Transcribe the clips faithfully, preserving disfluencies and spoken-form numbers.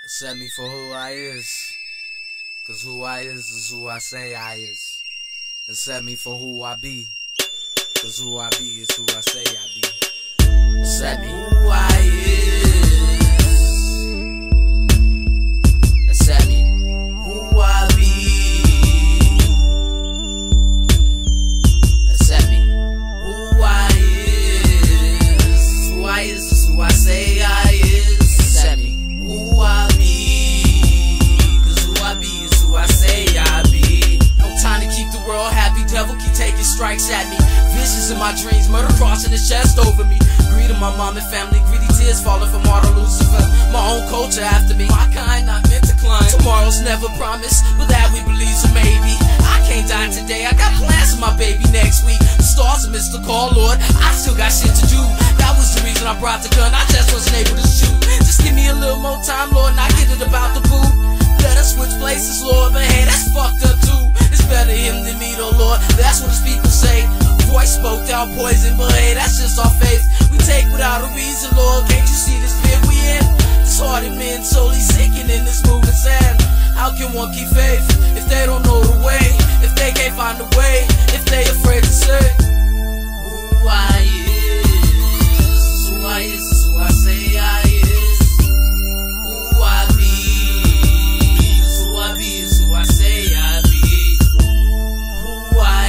Accept me for who I is, cause who I is is who I say I is. Accept me for who I be, cause who I be is who I say I be. Accept me who I is. Accept me who I be. Accept me who I is. Who I is is who I say I is. Accept me who I be, cause who I be is who I say I be. No time to keep the world happy, devil keep taking strikes at me. Visions in my dreams, murder crossing his chest over me. Greed of my mom and family, greedy tears falling from Martyr Lucifer. My own culture after me, my kind not meant to climb. Tomorrow's never promised, but that we believe, so maybe I can't die today, I got plans for my baby next week. The stars are missed the call, Lord, I still got shit to do. That was the reason I brought the gun, I just wasn't able to shoot. Just give me a little more time, Lord, and I get it about the boo. Let us switch places, Lord, but hey, that's fucked up too. It's better him than me, though, Lord, that's what his people say. Voice spoke down poison, but hey, that's just our faith. We take without a reason, Lord, can't you see this fear we in? Disheartened men solely sinking in this moving sand. How can one keep faith if they don't know the way? If they can't find a way, if they afraid to say who I is, who I is, is who I say I is. Who I be, is who I be, is who I say I be. Who I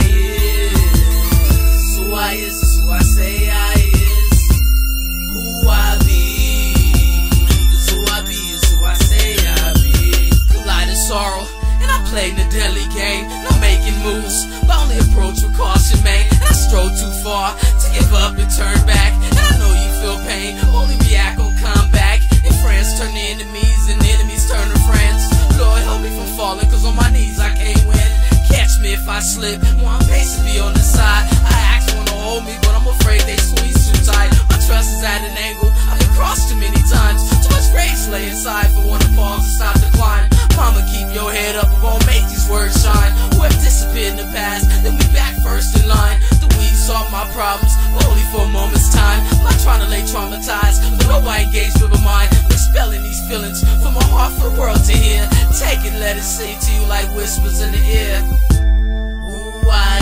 is, who I is, is who I say I is. Who I be, is who I be, is who I say I be. Colliding sorrow, and I'm playing the deadly game. And I'm making moves, but only approach with caution, man. And I strode too far to give up and turn back. And I know you feel pain, only react on comeback. And friends turn to enemies, and enemies turn to friends. Lord, help me from falling, cause on my knees I can't win. Catch me if I slip, one pace to be on the side. I ask one to hold me, but I'm afraid they squeeze too tight. My trust is at an angle, I've been crossed too many times. Too much rage lay inside for one to pause and stop the climb. Mama, keep your head up, we're gonna make these words shine. Who have disappeared in the past, then we back first in line. The weed solve my problems, but only for a moment's time. I'm not trying to lay traumatized, but no I engage with my mind. I'm expelling these feelings from my heart for the world to hear. Take it, let it sing to you like whispers in the ear. Who I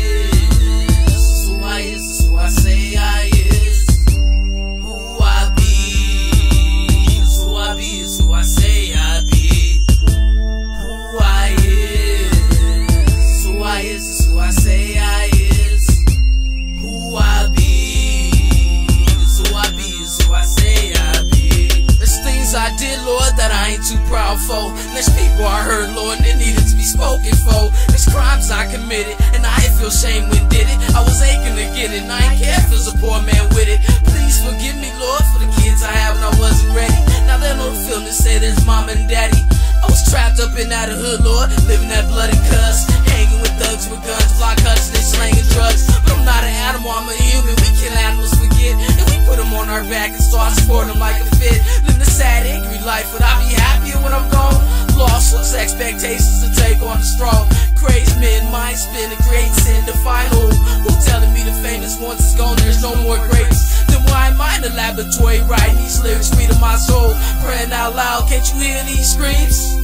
is, who I is, is who I say I is. Who I be, is who I be, is who I say I be. Who I is, who I is, is who I say I is. Who I be, is who I be, is who I say I be. There's things I did, Lord, that I ain't too proud for. There's people I hurt, Lord, and it needed to be spoken for. There's crimes I committed, and I ain't feel shame when did it. I was aching to get it, and I ain't care if there's a poor man with it. Please forgive me, Lord, for the kids I had when I wasn't ready. Now they know the feeling to say there's mama and daddy. I was trapped up in that hood, Lord, living that bloody cuss. Hanging with thugs with guns, block cuts, and they slanging drugs. But I'm not an animal, I'm a human. We kill animals, forget. And we put them on our back and start supporting them like a fit. Living a sad, angry life, would I be happier when I'm gone? Lost was expectations to take on the strong. Crazed men, mind spinning, great sin to find who? Who telling me the famous once is gone, there's no more greats? Then why am I in the laboratory writing these lyrics free to my soul? Praying out loud, can't you hear these screams?